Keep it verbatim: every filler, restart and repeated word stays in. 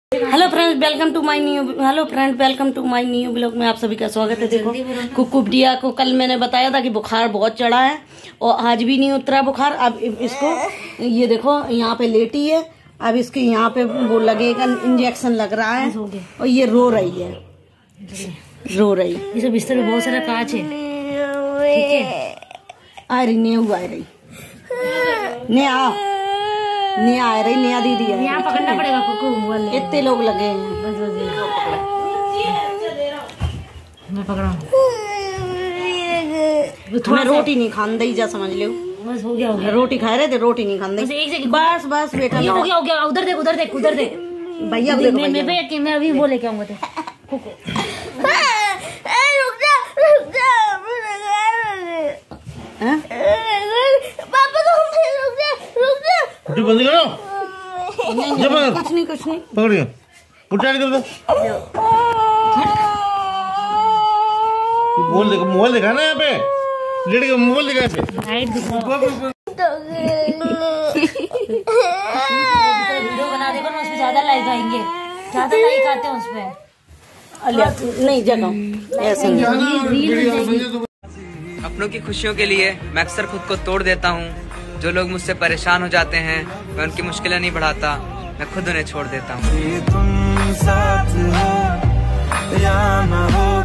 Hello friends, welcome to my new hello friend welcome to my new blog में आप सभी का स्वागत है। देखो कुकुबडिया को कल मैंने बताया था कि बुखार बहुत चढ़ा है और आज भी नहीं उतरा बुखार। अब इसको ये देखो यहाँ पे लेटी है, अब इसके यहाँ पे वो लगेगा, इंजेक्शन लग रहा है और ये रो रही है, रो रही है। इस बिस्तर में बहुत सारा कांच है, ठीक है? आ रही न्यू आ रही ने आ ने आ रही नया दीदी है। यहाँ पकड़ना पड़ेगा कुकू, इतने लोग लगे हैं। बस बस मैं पकड़ा हूँ। मैं रोटी नहीं खान दई जा, समझ लो। बस हो गया हो गया। रोटी खा रहे थे, रोटी नहीं खान दई। बस बस बेटा हो गया हो गया। उधर देख उधर देख उधर देख भैया। मैं मैं भैया मैं अभी वो लेके आऊंगा। कुकू बंद करो। कुछ नहीं कुछ नहीं पकड़िए, उठा कर दो। मोबाइल देखो, मोबाइल दिखा ना यहाँ पे, लेट के मोबाइल दिखा पे। लाइट दिखा, वीडियो बना देगा ना, उसमें ज्यादा लाइक आएंगे, ज्यादा लाइक आते हैं उसपे। नहीं जगह ऐसे अपनों की खुशियों के लिए मैं अक्सर खुद को तोड़ देता हूँ। जो लोग मुझसे परेशान हो जाते हैं, मैं उनकी मुश्किलें नहीं बढ़ाता, मैं खुद उन्हें छोड़ देता हूँ।